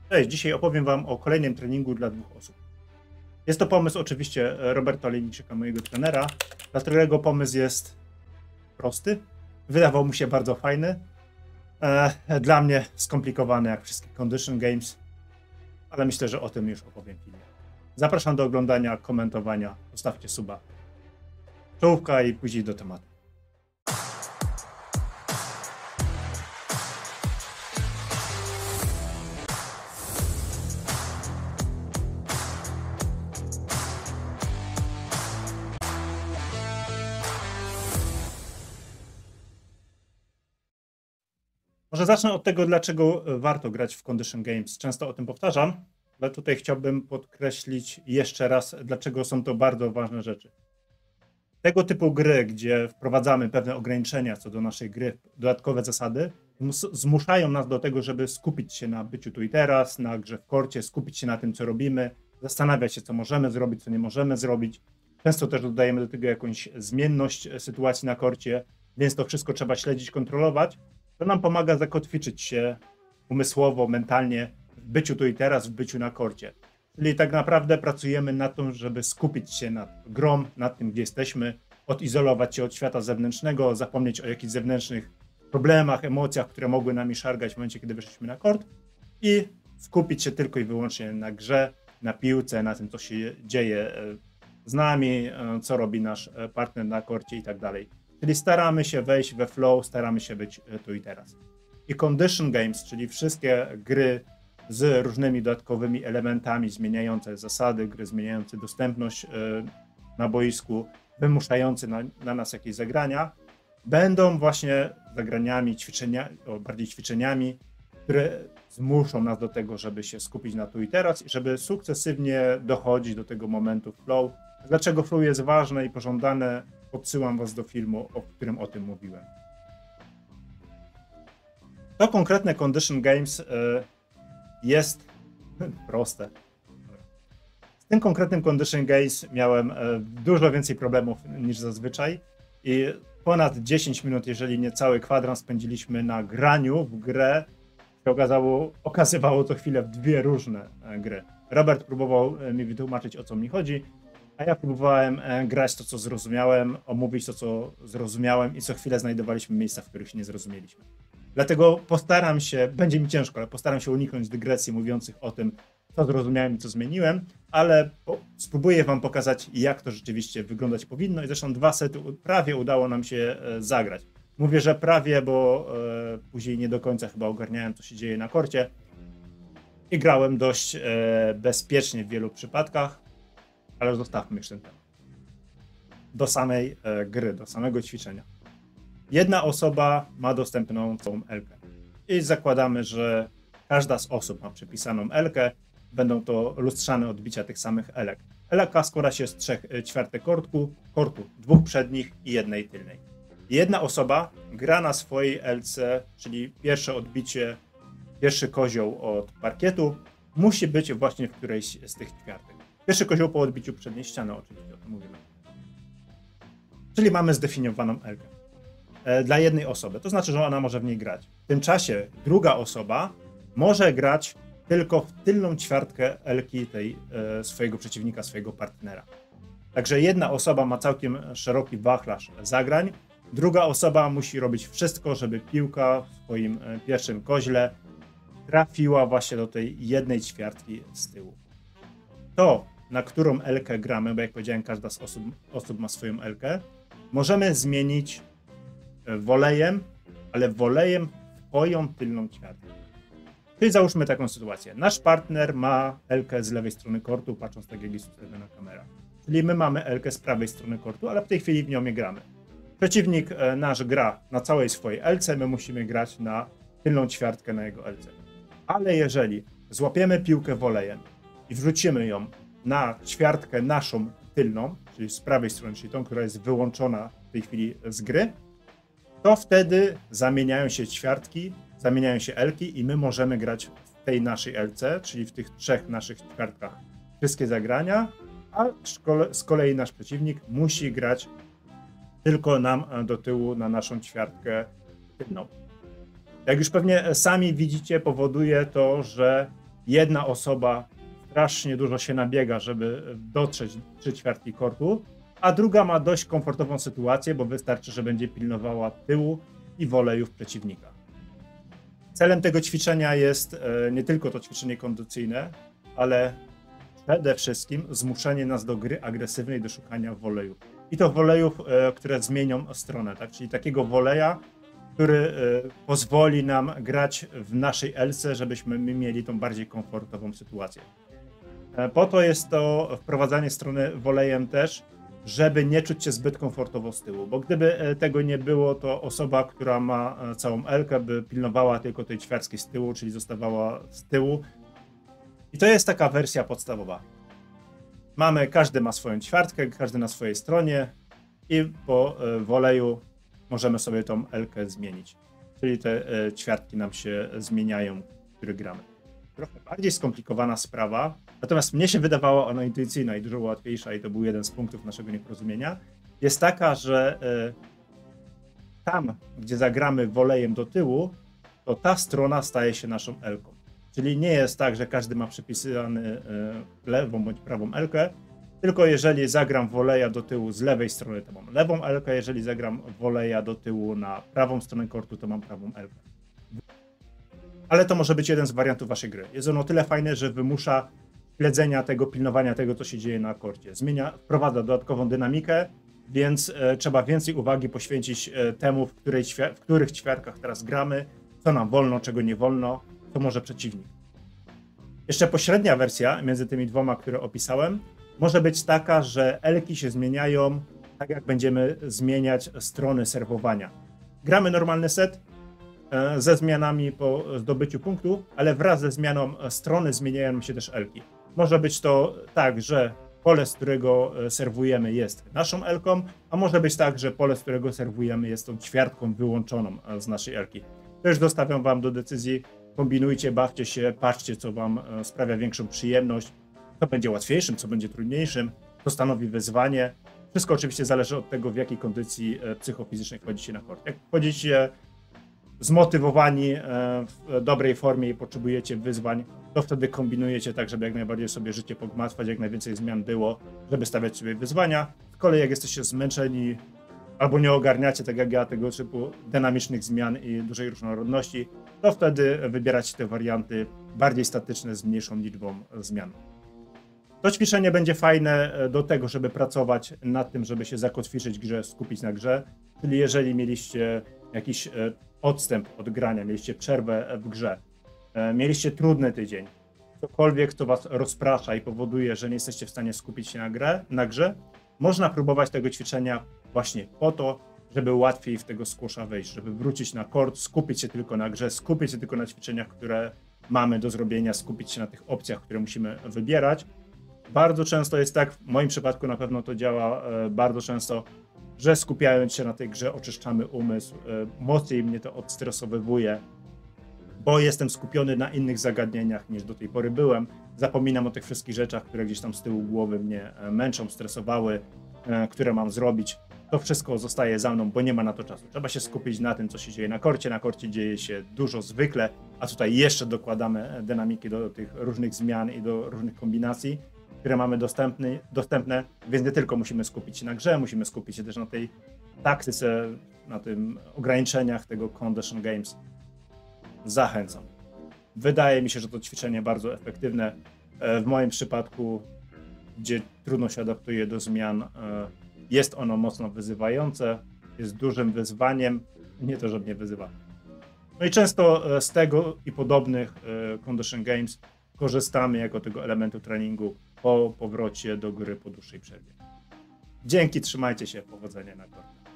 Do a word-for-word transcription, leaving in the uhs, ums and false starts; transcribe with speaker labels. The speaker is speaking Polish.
Speaker 1: Cześć, dzisiaj opowiem Wam o kolejnym treningu dla dwóch osób. Jest to pomysł oczywiście Roberta Olejniczyka, mojego trenera, dla którego pomysł jest prosty. Wydawał mu się bardzo fajny. E, dla mnie skomplikowany jak wszystkie condition games, ale myślę, że o tym już opowiem w filmie. Zapraszam do oglądania, komentowania, zostawcie suba, czołówka i później do tematu. Może zacznę od tego, dlaczego warto grać w condition games. Często o tym powtarzam, ale tutaj chciałbym podkreślić jeszcze raz, dlaczego są to bardzo ważne rzeczy. Tego typu gry, gdzie wprowadzamy pewne ograniczenia co do naszej gry, dodatkowe zasady, zmuszają nas do tego, żeby skupić się na byciu tu i teraz, na grze w korcie, skupić się na tym, co robimy, zastanawiać się, co możemy zrobić, co nie możemy zrobić. Często też dodajemy do tego jakąś zmienność sytuacji na korcie, więc to wszystko trzeba śledzić, kontrolować. To nam pomaga zakotwiczyć się umysłowo, mentalnie w byciu tu i teraz, w byciu na korcie. Czyli tak naprawdę pracujemy nad tym, żeby skupić się nad grą, nad tym, gdzie jesteśmy, odizolować się od świata zewnętrznego, zapomnieć o jakichś zewnętrznych problemach, emocjach, które mogły nami szargać w momencie, kiedy wyszliśmy na kort i skupić się tylko i wyłącznie na grze, na piłce, na tym, co się dzieje z nami, co robi nasz partner na korcie i tak dalej. Czyli staramy się wejść we flow, staramy się być tu i teraz. I condition games, czyli wszystkie gry z różnymi dodatkowymi elementami, zmieniające zasady gry, zmieniające dostępność na boisku, wymuszające na, na nas jakieś zagrania, będą właśnie zagraniami, ćwiczenia, o, bardziej ćwiczeniami, które zmuszą nas do tego, żeby się skupić na tu i teraz i żeby sukcesywnie dochodzić do tego momentu flow. Dlaczego flow jest ważne i pożądane? Odsyłam Was do filmu, o którym o tym mówiłem. To konkretne condition games y, jest proste. Z tym konkretnym condition games miałem y, dużo więcej problemów niż zazwyczaj i ponad dziesięć minut, jeżeli nie cały kwadrans, spędziliśmy na graniu w grę. Się okazało, okazywało to chwilę w dwie różne y, gry. Robert próbował y, mi wytłumaczyć, o co mi chodzi, a ja próbowałem grać to, co zrozumiałem, omówić to, co zrozumiałem i co chwilę znajdowaliśmy miejsca, w których się nie zrozumieliśmy. Dlatego postaram się, będzie mi ciężko, ale postaram się uniknąć dygresji mówiących o tym, co zrozumiałem i co zmieniłem, ale spróbuję Wam pokazać, jak to rzeczywiście wyglądać powinno i zresztą dwa sety prawie udało nam się zagrać. Mówię, że prawie, bo e, później nie do końca chyba ogarniałem, co się dzieje na korcie i grałem dość e, bezpiecznie w wielu przypadkach. Ale zostawmy już ten temat. Do samej e, gry, do samego ćwiczenia. Jedna osoba ma dostępną całą elkę. I zakładamy, że każda z osób ma przypisaną elkę. Będą to lustrzane odbicia tych samych elek. Elka składa się z trzech ćwiartek kortu, kortu, dwóch przednich i jednej tylnej. Jedna osoba gra na swojej elce, czyli pierwsze odbicie, pierwszy kozioł od parkietu, musi być właśnie w którejś z tych ćwiartek. Pierwszy kozioł po odbiciu przedniej ściany, oczywiście o tym mówimy. Czyli mamy zdefiniowaną elkę e, dla jednej osoby. To znaczy, że ona może w niej grać. W tym czasie druga osoba może grać tylko w tylną ćwiartkę elki tej e, swojego przeciwnika, swojego partnera. Także jedna osoba ma całkiem szeroki wachlarz zagrań. Druga osoba musi robić wszystko, żeby piłka w swoim e, pierwszym koźle trafiła właśnie do tej jednej ćwiartki z tyłu. To, na którą elkę gramy, bo jak powiedziałem, każda z osób, osób ma swoją elkę, możemy zmienić wolejem, ale wolejem w swoją tylną ćwiartkę. Czyli załóżmy taką sytuację. Nasz partner ma elkę z lewej strony kortu, patrząc tak, jak jest ustawiona kamera. Czyli my mamy elkę z prawej strony kortu, ale w tej chwili w nią nie gramy. Przeciwnik nasz gra na całej swojej elce, my musimy grać na tylną ćwiartkę na jego elce. Ale jeżeli złapiemy piłkę wolejem i wrzucimy ją na ćwiartkę naszą tylną, czyli z prawej strony, czyli tą, która jest wyłączona w tej chwili z gry, to wtedy zamieniają się ćwiartki, zamieniają się elki i my możemy grać w tej naszej elce, czyli w tych trzech naszych ćwiartkach wszystkie zagrania, a z kolei nasz przeciwnik musi grać tylko nam do tyłu na naszą ćwiartkę tylną. Jak już pewnie sami widzicie, powoduje to, że jedna osoba strasznie dużo się nabiega, żeby dotrzeć trzy ćwiartki kortu, a druga ma dość komfortową sytuację, bo wystarczy, że będzie pilnowała tyłu i wolejów przeciwnika. Celem tego ćwiczenia jest nie tylko to ćwiczenie kondycyjne, ale przede wszystkim zmuszenie nas do gry agresywnej, do szukania wolejów. I to wolejów, które zmienią stronę, tak? Czyli takiego woleja, który pozwoli nam grać w naszej elce, żebyśmy my mieli tą bardziej komfortową sytuację. Po to jest to wprowadzanie strony wolejem też, żeby nie czuć się zbyt komfortowo z tyłu, bo gdyby tego nie było, to osoba, która ma całą elkę, by pilnowała tylko tej ćwiartki z tyłu, czyli zostawała z tyłu. I to jest taka wersja podstawowa. Mamy, każdy ma swoją ćwiartkę, każdy na swojej stronie i po woleju możemy sobie tą elkę zmienić. Czyli te ćwiartki nam się zmieniają, w których gramy. Trochę bardziej skomplikowana sprawa, natomiast mnie się wydawała ona intuicyjna i dużo łatwiejsza i to był jeden z punktów naszego nieporozumienia, jest taka, że y, tam, gdzie zagramy wolejem do tyłu, to ta strona staje się naszą elką. Czyli nie jest tak, że każdy ma przypisany y, lewą bądź prawą elkę, tylko jeżeli zagram woleja do tyłu z lewej strony, to mam lewą elkę, jeżeli zagram woleja do tyłu na prawą stronę kortu, to mam prawą elkę. Ale to może być jeden z wariantów waszej gry. Jest on o tyle fajny, że wymusza śledzenia tego, pilnowania tego, co się dzieje na korcie. Zmienia, wprowadza dodatkową dynamikę, więc e, trzeba więcej uwagi poświęcić e, temu, w, której, w których ćwiartkach teraz gramy, co nam wolno, czego nie wolno, co może przeciwnik. Jeszcze pośrednia wersja między tymi dwoma, które opisałem, może być taka, że elki się zmieniają tak, jak będziemy zmieniać strony serwowania. Gramy normalny set ze zmianami po zdobyciu punktu, ale wraz ze zmianą strony zmieniają się też elki. Może być to tak, że pole, z którego serwujemy, jest naszą elką, a może być tak, że pole, z którego serwujemy, jest tą ćwiartką wyłączoną z naszej elki. To już zostawiam wam do decyzji. Kombinujcie, bawcie się, patrzcie, co wam sprawia większą przyjemność, co będzie łatwiejszym, co będzie trudniejszym, co stanowi wyzwanie. Wszystko oczywiście zależy od tego, w jakiej kondycji psychofizycznej wchodzicie na kort. Jak wchodzicie zmotywowani w dobrej formie i potrzebujecie wyzwań, to wtedy kombinujecie tak, żeby jak najbardziej sobie życie pogmatwać, jak najwięcej zmian było, żeby stawiać sobie wyzwania. Z kolei jak jesteście zmęczeni albo nie ogarniacie, tak jak ja, tego typu dynamicznych zmian i dużej różnorodności, to wtedy wybieracie te warianty bardziej statyczne z mniejszą liczbą zmian. To ćwiczenie będzie fajne do tego, żeby pracować nad tym, żeby się zakotwiczyć w grze, skupić na grze. Czyli jeżeli mieliście jakiś odstęp od grania, mieliście przerwę w grze, mieliście trudny tydzień, cokolwiek, co was rozprasza i powoduje, że nie jesteście w stanie skupić się na, grę, na grze, można próbować tego ćwiczenia właśnie po to, żeby łatwiej w tego squasha wejść, żeby wrócić na kort, skupić się tylko na grze, skupić się tylko na ćwiczeniach, które mamy do zrobienia, skupić się na tych opcjach, które musimy wybierać. Bardzo często jest tak, w moim przypadku na pewno to działa bardzo często, że skupiając się na tej grze oczyszczamy umysł, mocniej mnie to odstresowywuje, bo jestem skupiony na innych zagadnieniach niż do tej pory byłem. Zapominam o tych wszystkich rzeczach, które gdzieś tam z tyłu głowy mnie męczą, stresowały, które mam zrobić. To wszystko zostaje za mną, bo nie ma na to czasu. Trzeba się skupić na tym, co się dzieje na korcie. Na korcie dzieje się dużo zwykle, a tutaj jeszcze dokładamy dynamiki do tych różnych zmian i do różnych kombinacji, które mamy dostępny, dostępne, więc nie tylko musimy skupić się na grze, musimy skupić się też na tej taktyce, na tym ograniczeniach tego Condition Games. Zachęcam. Wydaje mi się, że to ćwiczenie bardzo efektywne. W moim przypadku, gdzie trudno się adaptuje do zmian, jest ono mocno wyzywające, jest dużym wyzwaniem, nie to, że mnie wyzywa. No i często z tego i podobnych Condition Games korzystamy jako tego elementu treningu po powrocie do gry po dłuższej przerwie. Dzięki, trzymajcie się, powodzenia na kortach.